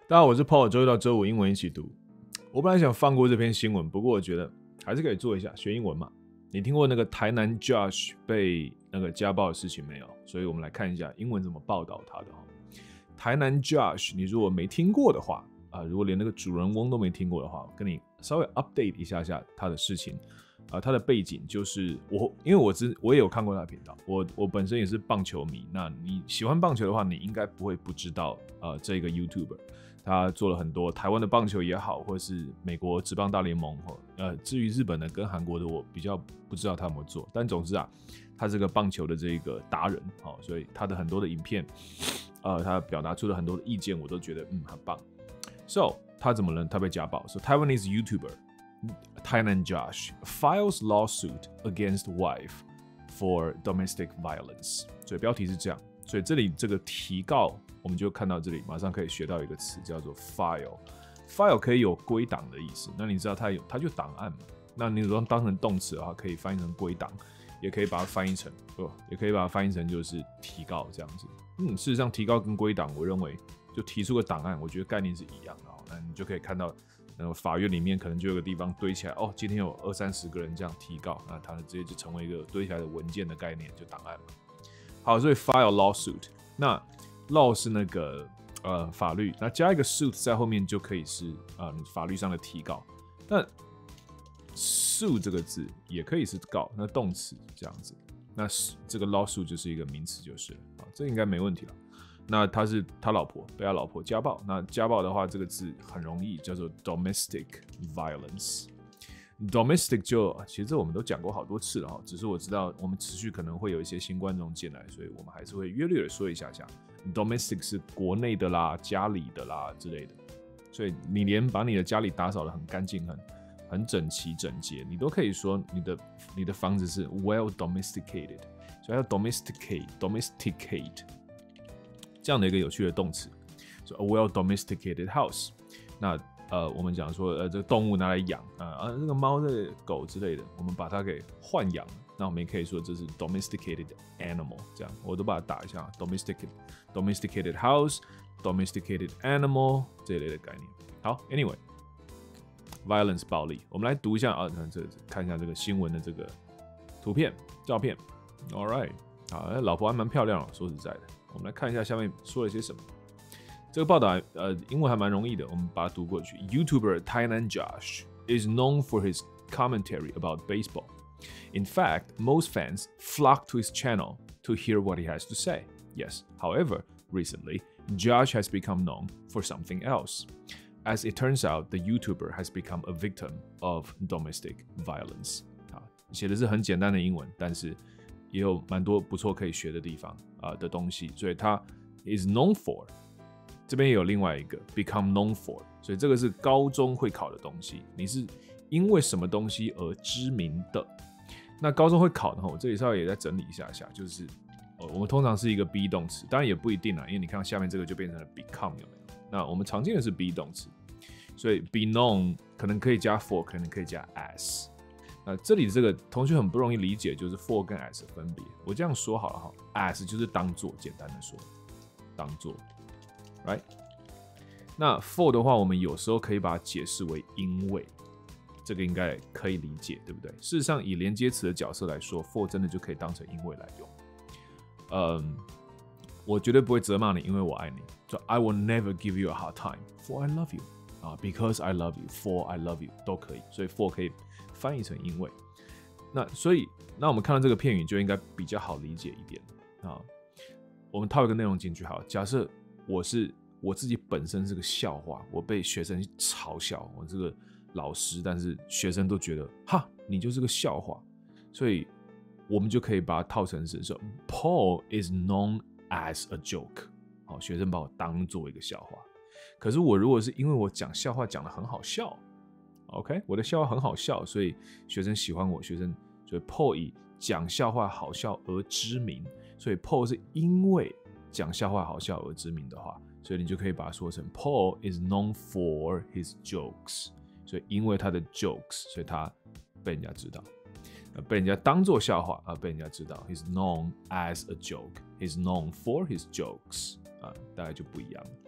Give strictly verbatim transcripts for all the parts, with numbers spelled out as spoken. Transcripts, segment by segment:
大家好，我是 Paul， 周一到周五英文一起读。我本来想放过这篇新闻，不过我觉得还是可以做一下，学英文嘛。你听过那个台南 Josh 被那个家暴的事情没有？所以我们来看一下英文怎么报道他的。台南 Josh， 你如果没听过的话，啊、呃，如果连那个主人翁都没听过的话，我跟你稍微 update 一下下他的事情。啊、呃，他的背景就是我，因为我知我也有看过他的频道，我我本身也是棒球迷。那你喜欢棒球的话，你应该不会不知道呃这个 YouTuber。他做了很多台湾的棒球也好，或是美国职棒大联盟，呃，至于日本的跟韩国的，我比较不知道他有没有做。但总之啊，他是个棒球的这个达人，哦，所以他的很多的影片，呃，他表达出了很多的意见，我都觉得嗯很棒。So 他怎么了？他被家暴。So Taiwanese YouTuber Tainan Josh files lawsuit against wife for domestic violence。所以标题是这样。所以这里这个提告，我们就看到这里，马上可以学到一个词叫做 file。file 可以有归档的意思，那你知道它有，它就档案嘛。那你如果当成动词的话，可以翻译成归档，也可以把它翻译成，哦，也可以把它翻译成就是提告这样子。嗯，事实上提告跟归档，我认为就提出个档案，我觉得概念是一样的。那你就可以看到，那个法院里面可能就有个地方堆起来，哦，今天有二三十个人这样提告，那它直接就成为一个堆起来的文件的概念，就档案嘛。好，所以 file lawsuit， 那 law 是那个呃法律，那加一个 suit 在后面就可以是呃法律上的提告。那 sue 这个字也可以是告，那动词这样子。那这个 lawsuit 就是一个名词就是了，啊，这应该没问题了。那他是他老婆被他老婆家暴，那家暴的话，这个字很容易叫做 domestic violence。domestic 就其实这我们都讲过好多次了哈，只是我知道我们持续可能会有一些新观众进来，所以我们还是会约略的说一下下。domestic 是国内的啦、家里的啦之类的，所以你连把你的家里打扫得很干净、很很整齐整洁，你都可以说你的你的房子是 well domesticated， 所以要 domesticate domesticate 这样的一个有趣的动词，所以 a well domesticated house。那呃，我们讲说，呃，这个动物拿来养啊，啊，这个猫、这个狗之类的，我们把它给豢养，那我们也可以说这是 domesticated animal， 这样我都把它打一下 ，domesticated domesticated house，domesticated animal 这一类的概念。好 ，anyway，violence 暴力，我们来读一下啊，这看一下这个新闻的这个图片、照片。All right， 好，老婆还蛮漂亮哦，说实在的，我们来看一下下面说了些什么。这个报道，呃，英文还蛮容易的，我们把它读过去。YouTuber Tainan Josh is known for his commentary about baseball. In fact, most fans flock to his channel to hear what he has to say. Yes, however, recently, Josh has become known for something else. As it turns out, the YouTuber has become a victim of domestic violence. 啊，写的是很简单的英文，但是也有蛮多不错可以学的地方啊、呃、的东西，所以他 is known for。这边也有另外一个 become known for， 所以这个是高中会考的东西，你是因为什么东西而知名的。那高中会考的话，我这里稍微也再整理一下下，就是呃，我们通常是一个 be 动词，当然也不一定啦，因为你看下面这个就变成了 become， 有没有？那我们常见的是 be 动词，所以 be known 可能可以加 for， 可能可以加 as。那这里这个同学很不容易理解，就是 for 跟 as 的分别。我这样说好了哈 ，as 就是当做，简单的说，当做。Right？ 那 for 的话，我们有时候可以把它解释为因为，这个应该可以理解，对不对？事实上，以连接词的角色来说 ，for 真的就可以当成因为来用。嗯，我绝对不会责骂你，因为我爱你。So I will never give you a hard time, for I love you. 啊 ，because I love you, for I love you 都可以。所以 for 可以翻译成因为。那所以，那我们看到这个片语就应该比较好理解一点啊。我们套一个内容进去，好，假设。我是我自己本身是个笑话，我被学生嘲笑，我这个老师，但是学生都觉得哈，你就是个笑话，所以我们就可以把它套成是说 ，Paul is known as a joke。好，学生把我当做一个笑话，可是我如果是因为我讲笑话讲得很好笑 ，OK， 我的笑话很好笑，所以学生喜欢我，学生所以 Paul 以讲笑话好笑而知名，所以 Paul 是因为。讲笑话好笑而知名的话，所以你就可以把它说成 Paul is known for his jokes。所以因为他的 jokes， 所以他被人家知道，被人家当作笑话啊，被人家知道。He's known as a joke. He's known for his jokes 啊，大概就不一样。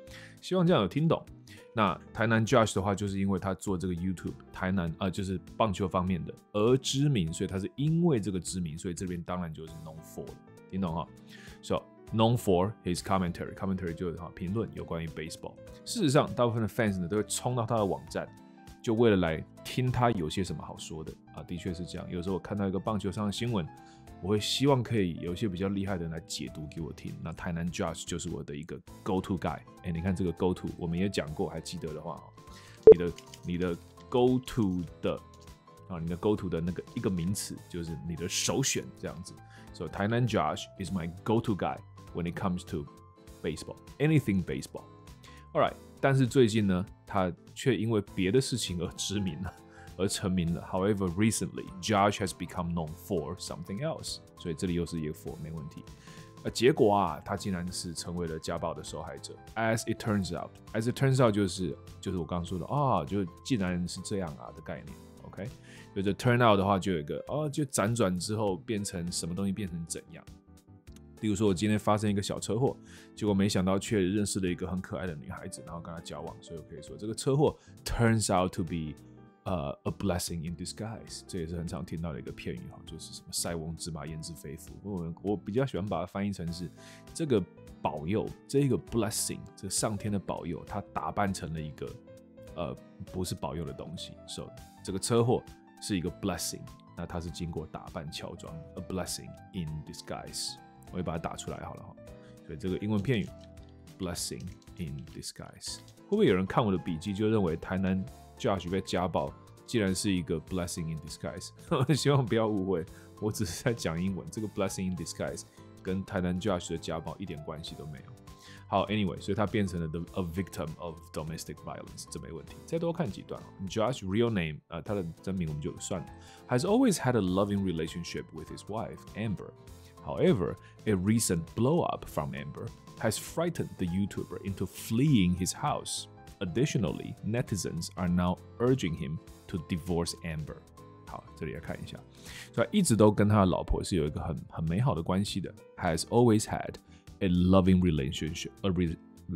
希望这样有听懂。那台南 Josh 的话，就是因为他做这个 YouTube 台南啊、呃，就是棒球方面的而知名，所以他是因为这个知名，所以这边当然就是 known for 的，听懂哈 ？So known for his commentary， commentary 就是哈评论有关于 baseball。事实上，大部分的 fans 呢都会冲到他的网站，就为了来听他有些什么好说的啊。的确是这样，有时候我看到一个棒球上的新闻，我会希望可以有一些比较厉害的人来解读给我听。那台南 Josh 就是我的一个 go to guy。哎，你看这个 go to， 我们也讲过，还记得的话，你的你的 go to 的啊，你的 go to 的那个一个名词就是你的首选这样子。So 台南 Josh is my go to guy when it comes to baseball, anything baseball. All right， 但是最近呢，他却因为别的事情而知名了。而成名了。However, recently, Josh has become known for something else. 所以这里又是一个 for 没问题。呃，结果啊，他竟然是成为了家暴的受害者。As it turns out, as it turns out 就是就是我刚刚说的啊，就竟然是这样啊的概念。OK， 就这 turn out 的话，就有一个哦，就辗转之后变成什么东西变成怎样。例如说，我今天发生一个小车祸，结果没想到却认识了一个很可爱的女孩子，然后跟她交往，所以我可以说这个车祸 turns out to be Uh, a blessing in disguise， 这也是很常听到的一个片语哈，就是什么塞翁之马焉知非福。我我比较喜欢把它翻译成是这个保佑，这一个 blessing， 这个上天的保佑，它打扮成了一个呃不是保佑的东西。So 这个车祸是一个 blessing， 那它是经过打扮乔装 ，a blessing in disguise。我会把它打出来好了哈。所以这个英文片语 blessing in disguise， 会不会有人看我的笔记就认为台南Josh 被家暴，既然是一个 blessing in disguise， 希望不要误会，我只是在讲英文。这个 blessing in disguise 跟台南 Josh 的家暴一点关系都没有。好 ，anyway， 所以他变成了 the, a victim of domestic violence， 这没问题。再多看几段 ，Josh real name 啊、呃，他的真名我们就算了。Has always had a loving relationship with his wife Amber. However, a recent blow up from Amber has frightened the YouTuber into fleeing his house.Additionally, netizens are now urging him to divorce Amber. 好，这里来看一下，所以一直都跟他的老婆是有一个很很美好的关系的。Has always had a loving relationship, a, re,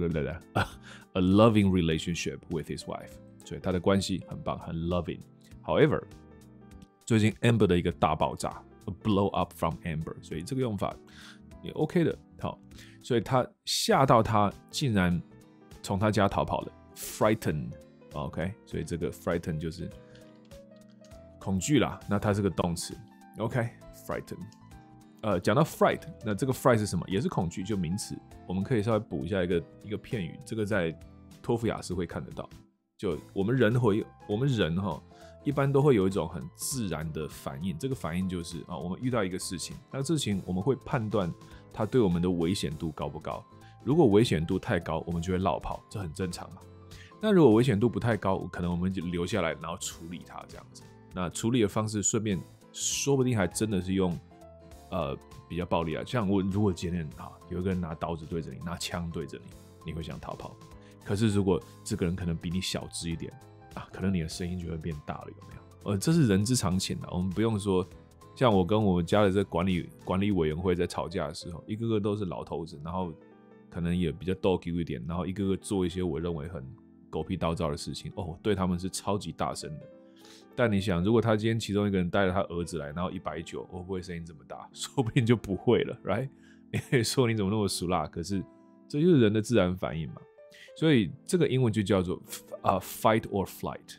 a loving relationship with his wife. 所以他的关系很棒，很 loving. However, 最近 Amber 的一个大爆炸 ，a blow up from Amber， 所以这个用法也 OK 的。好，所以他吓到他竟然从他家逃跑了。Frightened, OK， 所以这个 frighten 就是恐惧啦，那它是个动词 ，OK，frighten。呃，讲到 fright， 那这个 fright 是什么？也是恐惧，就名词。我们可以稍微补一下一个一个片语，这个在托福雅思会看得到。就我们人会，我们人哈，一般都会有一种很自然的反应，这个反应就是啊，我们遇到一个事情，那个事情我们会判断它对我们的危险度高不高。如果危险度太高，我们就会落跑，这很正常嘛。那如果危险度不太高，可能我们就留下来，然后处理它这样子。那处理的方式，顺便说不定还真的是用呃比较暴力啊。像我如果今天啊有一个人拿刀子对着你，拿枪对着你，你会想逃跑。可是如果这个人可能比你小只一点啊，可能你的声音就会变大了，有没有？呃，这是人之常情啊。我们不用说，像我跟我们家的这管理管理委员会在吵架的时候，一个个都是老头子，然后可能也比较逗 Q 一点，然后一个个做一些我认为很狗屁倒灶的事情哦，对他们是超级大声的。但你想，如果他今天其中一个人带着他儿子来，然后一百九，会不会声音这么大？说不定就不会了 ，right？ 你可以说你怎么那么俗辣，可是这就是人的自然反应嘛。所以这个英文就叫做啊、uh, fight or flight。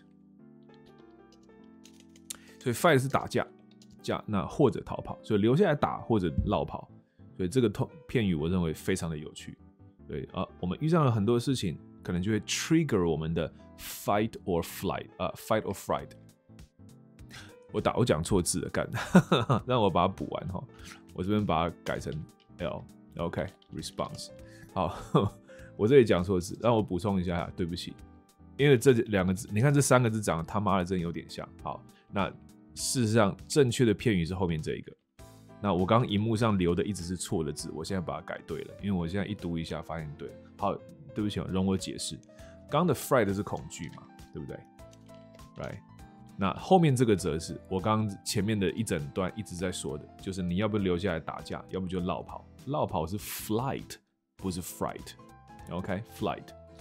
所以 fight 是打架，架那或者逃跑，所以留下来打或者落跑。所以这个片语我认为非常的有趣。对啊、呃，我们遇上了很多事情。可能就会 trigger 我们的 fight or flight 啊、uh, ，fight or fright。我打我讲错字了，干，让我把它补完哈。我这边把它改成 L，OK， response。好，我这里讲错字，让我补充一下，对不起，因为这两个字，你看这三个字长得他妈的真有点像。好，那事实上正确的片语是后面这一个。那我刚刚荧幕上留的一直是错的字，我现在把它改对了，因为我现在一读一下发现对了。好。对不起，容我解释。刚刚的 fright 是恐惧嘛，对不对 ？Right？ 那后面这个则是我刚刚前面的一整段一直在说的，就是你要不留下来打架，要不就落跑。落跑是 flight， 不是 fright。OK，flight、okay?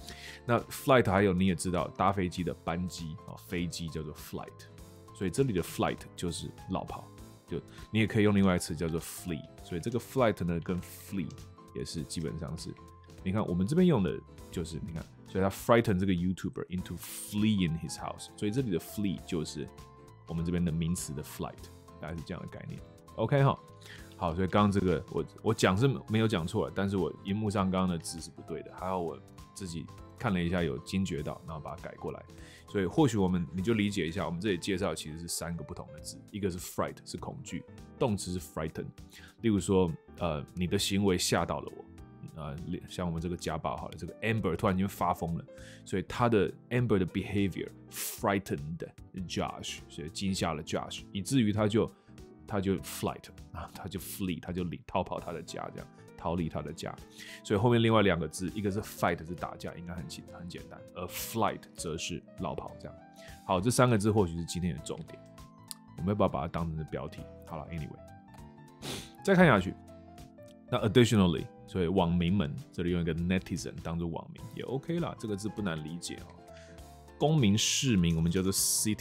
那 flight 还有你也知道，搭飞机的班机啊，飞机叫做 flight， 所以这里的 flight 就是绕跑，就你也可以用另外一个词叫做 flee， 所以这个 flight 呢跟 flee 也是基本上是，你看我们这边用的就是你看，所以他 frighten 这个 YouTuber into fleeing his house， 所以这里的 flee 就是我们这边的名词的 flight， 大概是这样的概念。OK 哈，好，所以刚刚这个我我讲是没有讲错，但是我荧幕上刚刚的字是不对的，还好我自己看了一下有惊觉到，然后把它改过来。所以或许我们你就理解一下，我们这里介绍其实是三个不同的字，一个是 fright 是恐惧，动词是 frighten， 例如说呃你的行为吓到了我。呃，像我们这个家暴好了，这个 Amber 突然间发疯了，所以他的 Amber 的 behavior frightened Josh， 所以惊吓了 Josh， 以至于他就他就 flight 啊，他就 flee， 他就离逃跑他的家，这样逃离他的家。所以后面另外两个字，一个是 fight 是打架，应该很简很简单，而 flight 则是绕跑这样。好，这三个字或许是今天的重点，我们要不要把它当成是标题？好了 ，anyway， 再看下去，那 additionally。所以网民们这里用一个 netizen 当做网民也 OK 啦，这个字不难理解哦。公民、市民我们叫做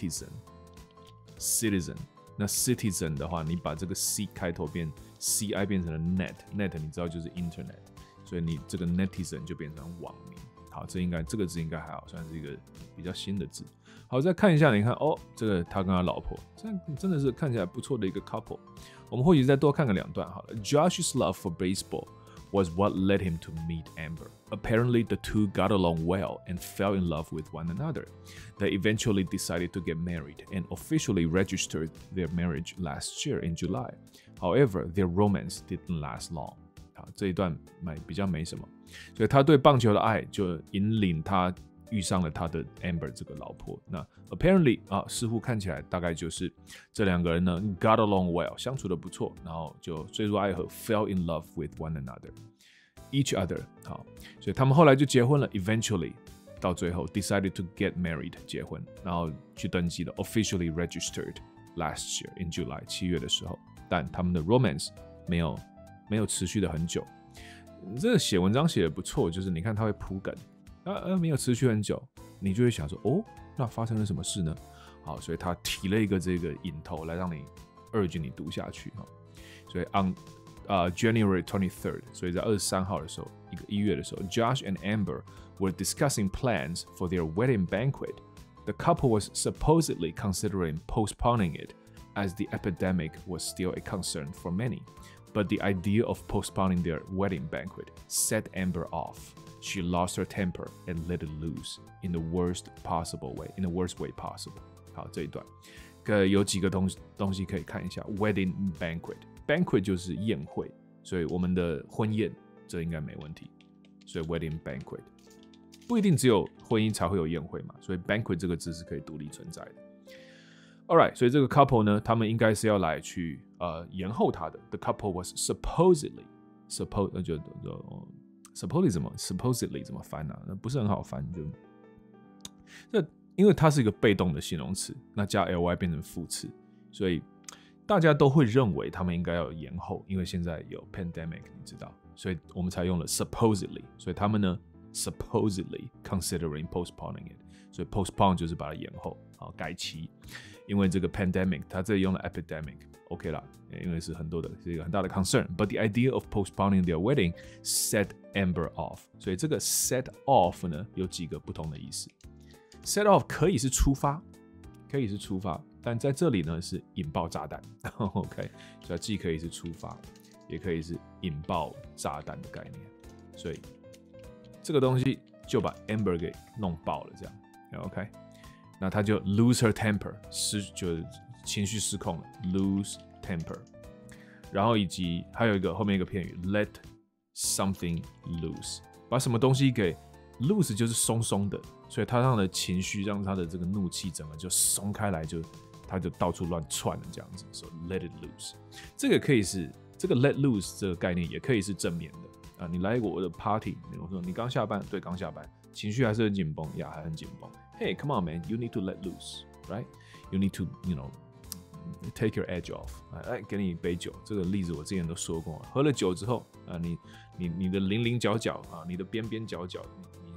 citizen，citizen。那 citizen 的话，你把这个 c 开头变 ci 变成了 net，net 你知道就是 internet， 所以你这个 netizen 就变成网民。好，这应该这个字应该还好，算是一个比较新的字。好，再看一下，你看哦，这个他跟他老婆，这真的是看起来不错的一个 couple。我们或许再多看个两段好了。Josh's love for baseball was what led him to meet Amber. Apparently, the two got along well and fell in love with one another. They eventually decided to get married and officially registered their marriage last year in July. However, their romance didn't last long. 好，这一段没比较没什么，所以他对棒球的爱就引领他遇上了他的 Amber 这个老婆。那 apparently 啊，似乎看起来大概就是这两个人呢 got along well， 相处的不错，然后就坠入爱河 ，fell in love with one another。each other， 好，所以他们后来就结婚了 ，eventually 到最后 decided to get married 结婚，然后去登记了 ，officially registered last year in July 七月的时候，但他们的 romance 没有没有持续的很久。这个写文章写的不错，就是你看他会铺梗，啊啊没有持续很久，你就会想说哦，那发生了什么事呢？好，所以他提了一个这个引头来让你 urge 你读下去哈，所以 on Uh, January twenty-third， 所以在二十三号的时候，一个一月的时候 ，Josh and Amber were discussing plans for their wedding banquet. The couple was supposedly considering postponing it, as the epidemic was still a concern for many. But the idea of postponing their wedding banquet set Amber off. She lost her temper and let it loose in the worst possible way, in the worst way possible. 好，这一段，呃，有几个东东西可以看一下 ，wedding banquet。banquet 就是宴会，所以我们的婚宴这应该没问题。所以 wedding banquet 不一定只有婚姻才会有宴会嘛，所以 banquet 这个字是可以独立存在的。Alright， 所以这个 couple 呢，他们应该是要来去呃延后他的。The couple was supposedly suppose 那就就 supposedly 怎么 supposedly 怎么翻啊？那不是很好翻，就这因为它是一个被动的形容词，那加 ly 变成副词，所以大家都会认为他们应该要延后，因为现在有 pandemic， 你知道，所以我们才用了 supposedly。所以他们呢 supposedly considering postponing it， 所以 postpone 就是把它延后，好改期。因为这个 pandemic， 它这里用了 epidemic，OK 啦，因为是很多的，是一个很大的 concern。But the idea of postponing their wedding set Amber off， 所以这个 set off 呢有几个不同的意思。set off 可以是出发，可以是出发。但在这里呢是引爆炸弹 ，OK， 所以既可以是出发，也可以是引爆炸弹的概念，所以这个东西就把 Amber 给弄爆了，这样 ，OK， 那他就 lose her temper， 失就是情绪失控了 ，lose temper， 然后以及还有一个后面一个片语 let something loose， 把什么东西给 loose 就是松松的，所以他让的情绪让他的这个怒气整个就松开来就。他就到处乱窜了，这样子，所以 let it loose， 这个可以是这个 let loose 这个概念也可以是正面的啊。你来我的 party， 我说你刚下班，对，刚下班，情绪还是很紧绷，呀，还很紧绷。Hey, come on, man, you need to let loose, right? You need to, you know, take your edge off。哎，给你一杯酒，这个例子我之前都说过了。喝了酒之后啊，你你你的棱棱角角啊，你的边边角角，你你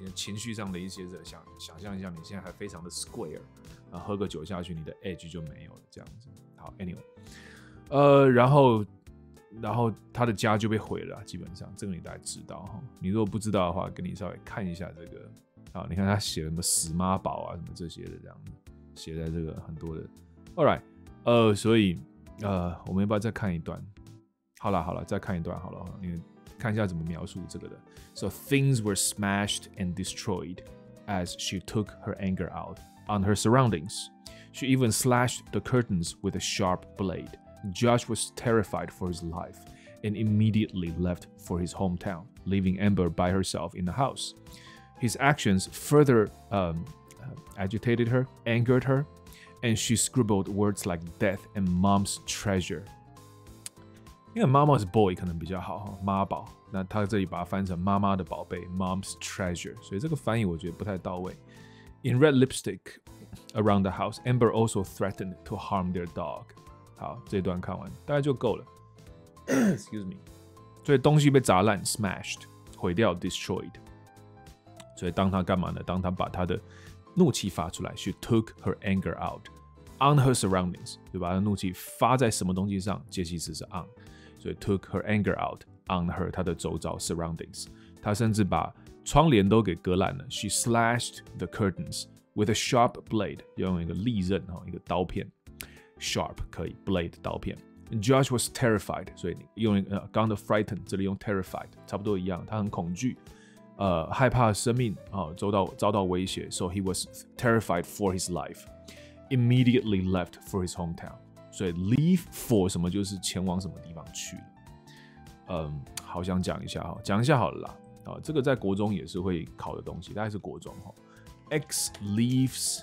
情绪上的一些想想象一下，你现在还非常的 square， 啊，喝个酒下去，你的 edge 就没有了，这样子。好 ，anyway， 呃，然后然后他的家就被毁了，基本上这个你大概知道哈。你如果不知道的话，跟你稍微看一下这个。啊，你看他写什么死妈宝啊，什么这些的，这样子写在这个很多的。All right， 呃，所以呃，我们要不要再看一段？好了好了，再看一段好了，你看一下怎么描述这个的。So things were smashed and destroyed as she took her anger out on her surroundings. She even slashed the curtains with a sharp blade. Josh was terrified for his life and immediately left for his hometown, leaving Amber by herself in the house.His actions further um, agitated her, angered her, and she scribbled words like death and mom's treasure. 因为妈妈是 boy 可能比较好，妈宝。那他这里把它翻成妈妈的宝贝 ，mom's treasure， 所以这个翻译我觉得不太到位。In red lipstick around the house, Amber also threatened to harm their dog. 好，这段看完大概就够了。Excuse me。所以东西被砸烂 ，smashed， 毁掉 ，destroyed。所以当他干嘛呢？当他把他的怒气发出来 ，she took her anger out on her surroundings， 就把他的怒气发在什么东西上？介系词是 on， 所以 took her anger out on her 他的周遭 surroundings。他甚至把窗帘都给割烂了 ，she slashed the curtains with a sharp blade， 要用一个利刃哈，一个刀片 ，sharp 可以 ，blade 刀片。Josh was terrified， 所以用呃刚刚的 frightened， 这里用 terrified， 差不多一样，他很恐惧。呃，害怕生命啊，遭到遭到威胁 ，so he was terrified for his life. Immediately left for his hometown. 所以 leave for 什么就是前往什么地方去了。嗯，好想讲一下哈，讲一下好了啦。啊，这个在国中也是会考的东西，大概是国中哈。X leaves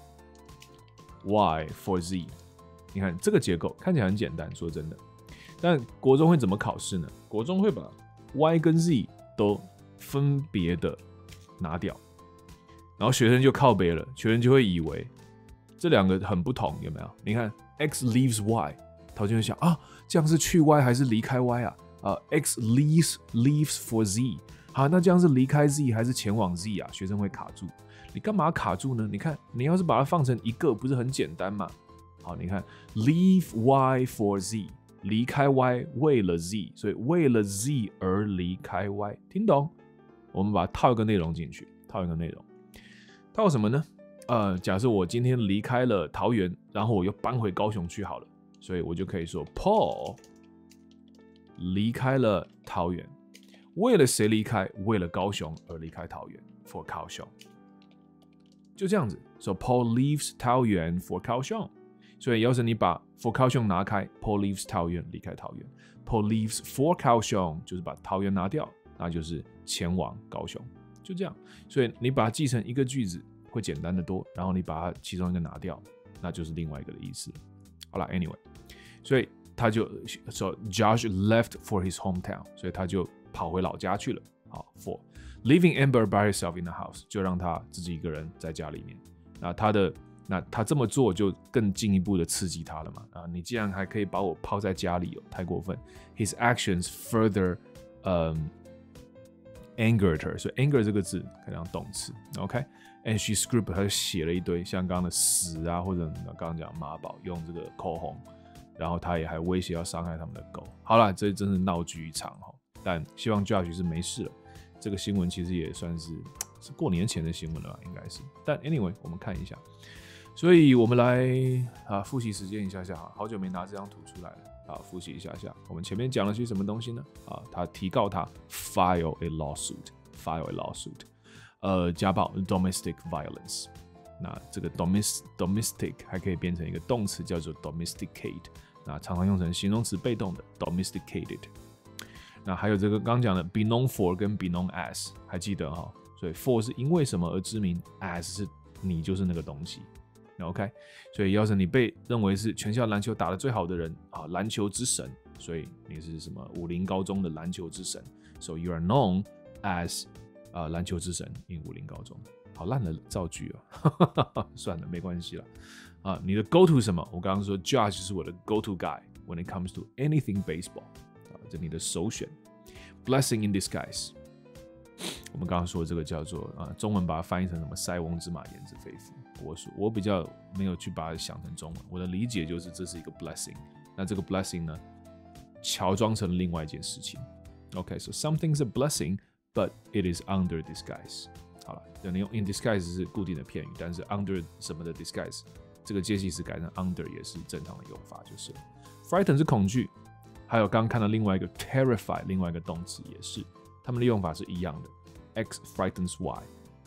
Y for Z. 你看这个结构看起来很简单，说真的，但国中会怎么考试呢？国中会把 Y 跟 Z 都分别的拿掉，然后学生就靠北了，学生就会以为这两个很不同，有没有？你看 X leaves Y， 他就会想啊，这样是去 Y 还是离开 Y 啊？啊 ，X leaves leaves for Z， 好，那这样是离开 Z 还是前往 Z 啊？学生会卡住，你干嘛卡住呢？你看，你要是把它放成一个，不是很简单吗？好，你看 leave Y for Z， 离开 Y 为了 Z， 所以为了 Z 而离开 Y， 听懂？我们把它套一个内容进去，套一个内容，套什么呢？呃，假设我今天离开了桃园，然后我又搬回高雄去好了，所以我就可以说 Paul 离开了桃园，为了谁离开？为了高雄而离开桃园 ，for 高雄，就这样子。So Paul leaves 桃园 for 高雄，所以要是你把 for 高雄拿开 ，Paul leaves 桃园离开桃园 ，Paul leaves for 高雄就是把桃园拿掉，那就是前往高雄，就这样。所以你把它记成一个句子会简单的多，然后你把它其中一个拿掉，那就是另外一个的意思。好了 ，anyway， 所以他就说 Josh left for his hometown， 所以他就跑回老家去了。好 ，for leaving Amber by herself in the house， 就让他自己一个人在家里面。那他的那他这么做就更进一步的刺激他了嘛？啊，你既然还可以把我抛在家里哦，太过分。His actions further， 嗯、um,。angered her， 所以 anger 这个字可以当动词 ，OK？And she scribbled， 她就写了一堆像刚刚的死啊，或者刚刚讲妈宝用这个口红，然后她也还威胁要伤害他们的狗。好了，这真是闹剧一场哈。但希望 Josh 是没事了。这个新闻其实也算是是过年前的新闻了吧，应该是。但 anyway， 我们看一下。所以我们来啊复习时间一下下，好久没拿这张图出来了。啊，复习一下下，我们前面讲了些什么东西呢？啊，他提告他 file a lawsuit，file a lawsuit， 呃，家暴 domestic violence。那这个 domestic domestic 还可以变成一个动词，叫做 domesticate， 那常常用成形容词被动的 domesticated。那还有这个刚讲的 be known for 跟 be known as， 还记得哈、哦？所以 for 是因为什么而知名 ，as 是你就是那个东西。OK， 所以要是你被认为是全校篮球打得最好的人啊，篮球之神，所以你是什么武林高中的篮球之神 ，so you are known as 啊篮球之神 in 武林高中。好烂的造句啊，算了，没关系了啊。你的 go to 什么？我刚刚说 Josh 是我的 go to guy when it comes to anything baseball 啊，这你的首选。Blessing in disguise， 我们刚刚说的这个叫做啊，中文把它翻译成什么塞翁之马焉知非福。我说我比较没有去把它想成中文，我的理解就是这是一个 blessing。那这个 blessing 呢，乔装成另外一件事情。OK，so、okay, something's a blessing, but it is under disguise。好了，可能用 in disguise 是固定的片语，但是 under 什么的 disguise， 这个介系词改成 under 也是正常的用法，就是了。frighten 是恐惧，还有刚刚看到另外一个 terrify， 另外一个动词也是，它们的用法是一样的。X frightens Y，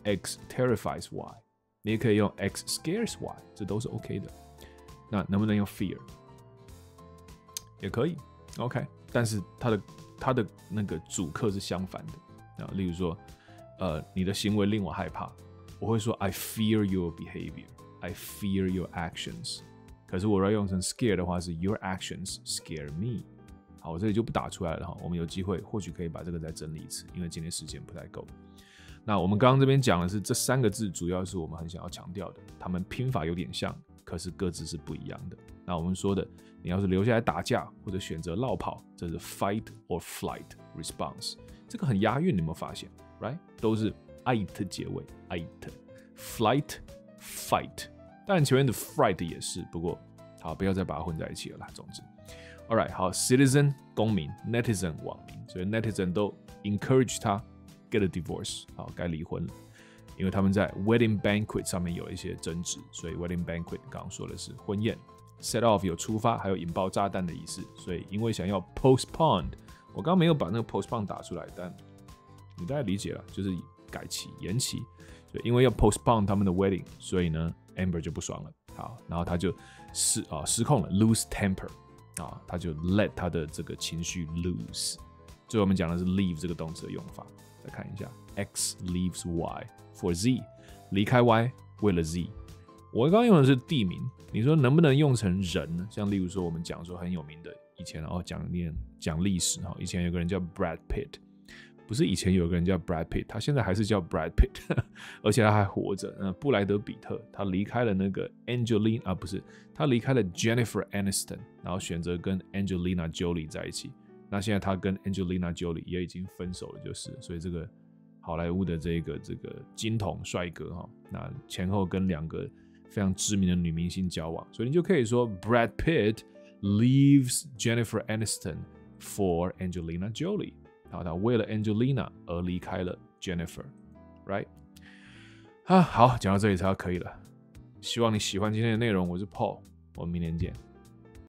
X terrifies Y， 你也可以用 X scares Y， 这都是 OK 的。那能不能用 fear？ 也可以 ，OK， 但是它的它的那个主客是相反的。啊，例如说，呃，你的行为令我害怕，我会说 I fear your behavior， I fear your actions。可是我要用成 scare 的话是 Your actions scare me。好，我这里就不打出来了哈。我们有机会或许可以把这个再整理一次，因为今天时间不太够。那我们刚刚这边讲的是这三个字，主要是我们很想要强调的，它们拼法有点像，可是各自是不一样的。那我们说的，你要是留下来打架或者选择落跑，这是 fight or flight response。这个很押韵，你有没有发现 ？Right， 都是 it 结尾 ，it，flight fight。当然前面的 fright 也是，不过好，不要再把它混在一起了啦。总之。Alright， 好 ，citizen 公民 ，netizen 网民，所以 netizen 都 encourage 他 get a divorce， 好，该离婚了，因为他们在 wedding banquet 上面有一些争执，所以 wedding banquet 刚刚说的是婚宴 ，set off 有出发，还有引爆炸弹的意思，所以因为想要 postpone， 我刚刚没有把那个 postpone 打出来，但你大概理解了，就是改期、延期，所以因为要 postpone 他们的 wedding， 所以呢 ，Amber 就不爽了，好，然后他就失啊失控了 ，lose temper。啊，他就 let 他的这个情绪 loose。最后我们讲的是 leave 这个动词的用法，再看一下 ，X leaves Y for Z， 离开 Y 为了 Z。我刚刚用的是地名，你说能不能用成人呢？像例如说我们讲说很有名的，以前哦讲念讲历史哈，以前有个人叫 Brad Pitt， 不是以前有个人叫 Brad Pitt， 他现在还是叫 Brad Pitt， 而且他还活着。呃，布莱德比特他离开了那个 Angelina 啊，不是，他离开了 Jennifer Aniston， 然后选择跟 Angelina Jolie 在一起。那现在他跟 Angelina Jolie 也已经分手了，就是，所以这个好莱坞的这个这个金童帅哥哈，那前后跟两个非常知名的女明星交往，所以你就可以说 Brad Pitt leaves Jennifer Aniston for Angelina Jolie。好，他为了 Angelina 而离开了 Jennifer，right？ 啊，好，讲到这里才可以了。希望你喜欢今天的内容，我是 Paul， 我们明天见。